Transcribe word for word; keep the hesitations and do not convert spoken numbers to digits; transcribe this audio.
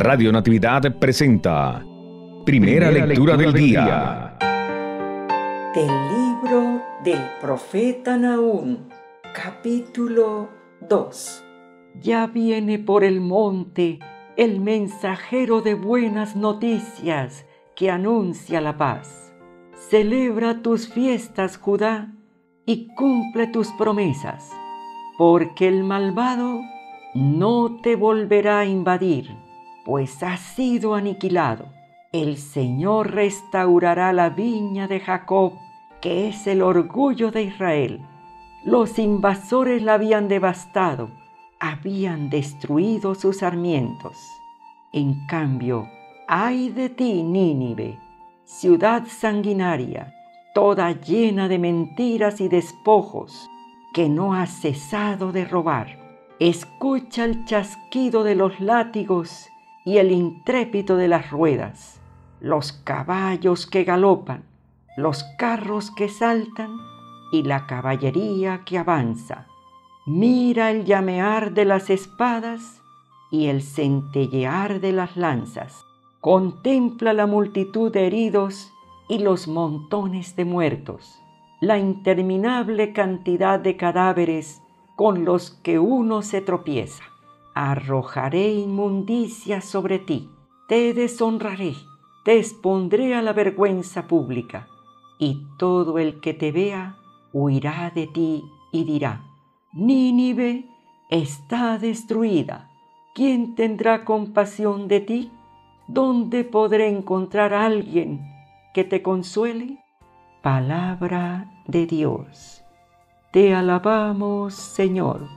Radio Natividad presenta Primera, Primera lectura, lectura del, del día. día. Del libro del profeta Nahum, capítulo dos. Ya viene por el monte el mensajero de buenas noticias que anuncia la paz. Celebra tus fiestas, Judá, y cumple tus promesas, porque el malvado no te volverá a invadir, pues has sido aniquilado. El Señor restaurará la viña de Jacob, que es el orgullo de Israel. Los invasores la habían devastado, habían destruido sus sarmientos. En cambio, ay de ti, Nínive, ciudad sanguinaria, toda llena de mentiras y despojos, que no has cesado de robar. Escucha el chasquido de los látigos y el intrépito de las ruedas, los caballos que galopan, los carros que saltan y la caballería que avanza. Mira el llamear de las espadas y el centellear de las lanzas. Contempla la multitud de heridos y los montones de muertos, la interminable cantidad de cadáveres con los que uno se tropieza. Arrojaré inmundicia sobre ti, te deshonraré, te expondré a la vergüenza pública, y todo el que te vea huirá de ti y dirá: Nínive está destruida. ¿Quién tendrá compasión de ti? ¿Dónde podré encontrar a alguien que te consuele? Palabra de Dios. Te alabamos, Señor.